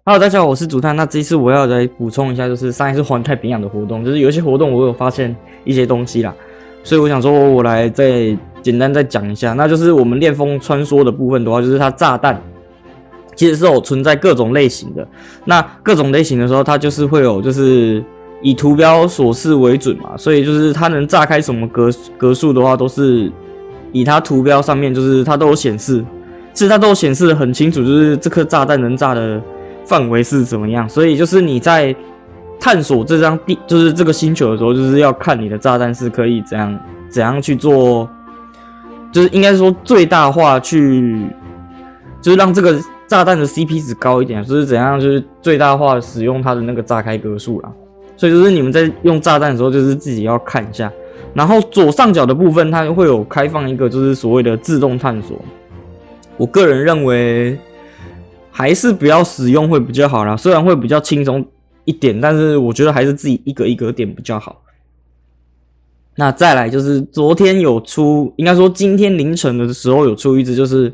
Hello，大家好，我是竹炭。那这一次我要来补充一下，就是上一次环太平洋的活动，就是有一些活动我有发现一些东西啦，所以我想说，我来再简单再讲一下。那就是我们烈风穿梭的部分的话，就是它炸弹其实是有存在各种类型的。那各种类型的时候，它就是会有就是以图标所示为准嘛，所以就是它能炸开什么格数的话，都是以它图标上面就是它都有显示，其实它都有显示的很清楚，就是这颗炸弹能炸的范围是怎么样，所以就是你在探索这张地，就是这个星球的时候，就是要看你的炸弹是可以怎样去做，就是应该说最大化去，就是让这个炸弹的 CP 值高一点，就是怎样就是最大化使用它的那个炸开格数啦。所以就是你们在用炸弹的时候，就是自己要看一下。然后左上角的部分，它会有开放一个就是所谓的自动探索。我个人认为还是不要使用会比较好啦，虽然会比较轻松一点，但是我觉得还是自己一格一格点比较好。那再来就是昨天有出，应该说今天凌晨的时候有出一只就是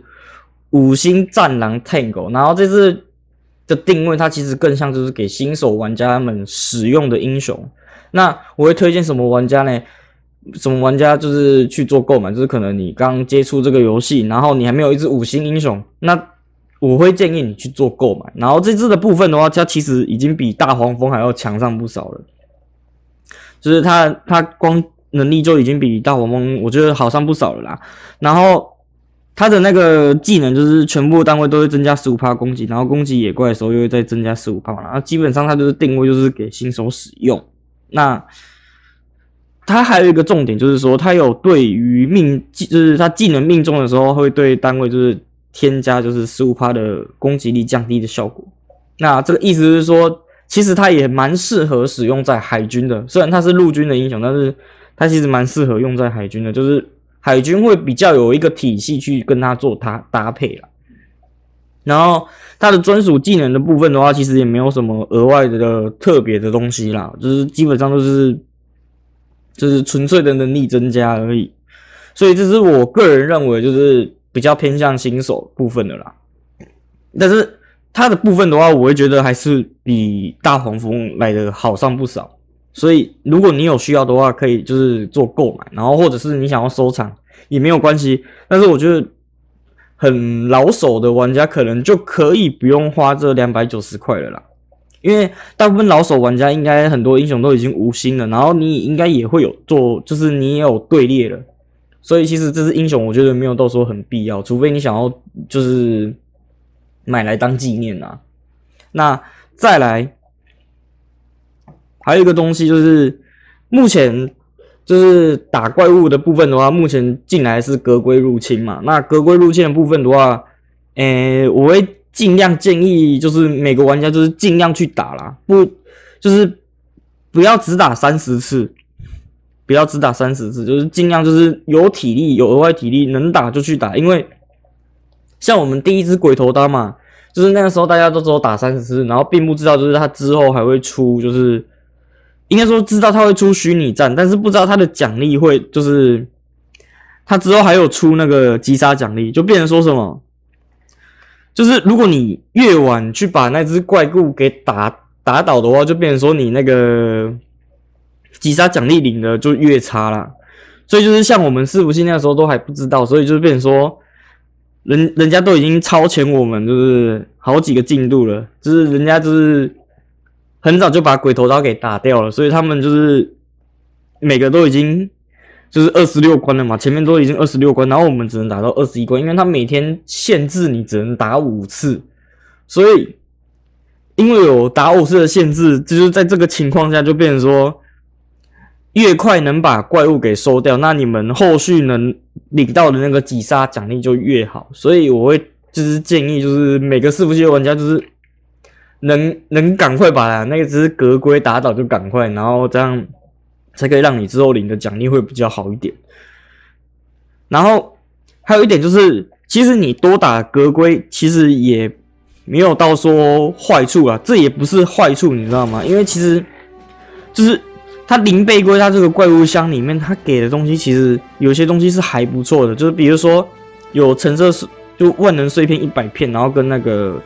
5星战狼 Tango， 然后这次的定位它其实更像就是给新手玩家们使用的英雄。那我会推荐什么玩家呢？什么玩家就是去做购买，就是可能你刚接触这个游戏，然后你还没有一只5星英雄，那我会建议你去做购买。然后这支的部分的话，它其实已经比大黄蜂还要强上不少了，就是它光能力就已经比大黄蜂我觉得好上不少了啦。然后它的那个技能就是全部单位都会增加 15% 攻击，然后攻击野怪的时候又会再增加 15%， 然后基本上它就是定位就是给新手使用。那它还有一个重点就是说，它有对于就是它技能命中的时候会对单位就是添加就是 15% 的攻击力降低的效果。那这个意思是说，其实它也蛮适合使用在海军的，虽然它是陆军的英雄，但是它其实蛮适合用在海军的，就是海军会比较有一个体系去跟它做搭配啦。然后它的专属技能的部分的话，其实也没有什么额外的特别的东西啦，就是基本上都是就是纯粹的能力增加而已。所以这是我个人认为就是比较偏向新手部分的啦。但是它的部分的话，我会觉得还是比大黄蜂来的好上不少。所以如果你有需要的话，可以就是做购买，然后或者是你想要收藏也没有关系。但是我觉得很老手的玩家可能就可以不用花这290块了啦，因为大部分老手玩家应该很多英雄都已经5星了，然后你应该也会有做，就是你也有队列了，所以其实这支英雄我觉得没有到说很必要，除非你想要就是买来当纪念啊。那再来还有一个东西就是目前就是打怪物的部分的话，目前进来是格龟入侵嘛。那格龟入侵的部分的话，我会尽量建议就是每个玩家就是尽量去打啦，就是不要只打30次，不要只打30次，就是尽量就是有体力有额外体力能打就去打。因为像我们第一只鬼头刀嘛，就是那个时候大家都只有打30次，然后并不知道就是它之后还会出，就是应该说知道它会出虚拟战，但是不知道它的奖励会就是它之后还有出那个击杀奖励，就变成说什么，就是如果你越晚去把那只怪物给打倒的话，就变成说你那个击杀奖励领的就越差啦。所以就是像我们伺服器那个时候都还不知道，所以就变成说人家都已经超前我们就是好几个进度了，就是人家就是很早就把鬼头刀给打掉了，所以他们就是每个都已经就是26关了嘛，前面都已经26关，然后我们只能打到21关，因为他每天限制你只能打5次，所以因为有打5次的限制，就是在这个情况下就变成说越快能把怪物给收掉，那你们后续能领到的那个击杀奖励就越好。所以我会就是建议就是每个伺服器的玩家就是能赶快把那个只格龟打倒就赶快，然后这样才可以让你之后领的奖励会比较好一点。然后还有一点就是，其实你多打格龟其实也没有到说坏处啊，这也不是坏处，你知道吗？因为其实就是它灵贝龟它这个怪物箱里面，它给的东西其实有些东西是还不错的，就是比如说有橙色就万能碎片100片，然后跟那个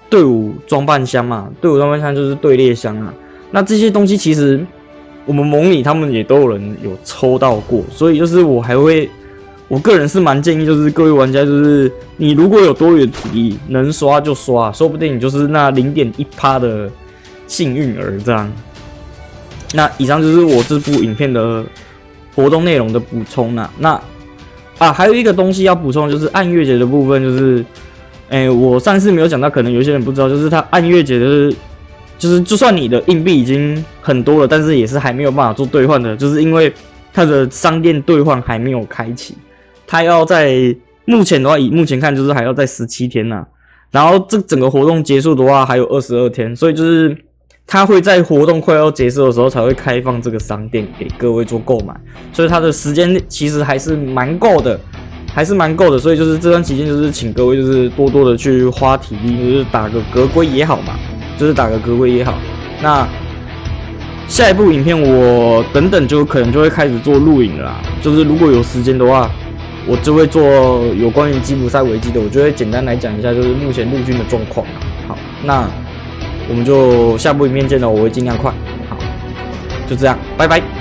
队伍装扮箱嘛，队伍装扮箱就是队列箱啊。那这些东西其实我们盟里他们也都有人有抽到过，所以就是我个人是蛮建议，就是各位玩家，就是你如果有多余的体力，能刷就刷，说不定你就是那0.1%的幸运儿这样。那以上就是我这部影片的活动内容的补充啦。那还有一个东西要补充，就是按月节的部分，就是我上次没有讲到，可能有些人不知道，就是它按月节的，就是就算你的硬币已经很多了，但是也是还没有办法做兑换的，就是因为它的商店兑换还没有开启。它要在目前的话，以目前看就是还要在17天呐，然后这整个活动结束的话还有22天，所以就是它会在活动快要结束的时候才会开放这个商店给各位做购买，所以它的时间其实还是蛮够的，所以就是这段期间就是请各位就是多多的去花体力，就是打个格龟也好嘛，那下一部影片我等等就可能就会开始做录影了啦，就是如果有时间的话。我就会做有关于吉普赛危机的，我就会简单来讲一下，就是目前陆军的状况。好，那我们就下部影片见了，我会尽量快。好，就这样，拜拜。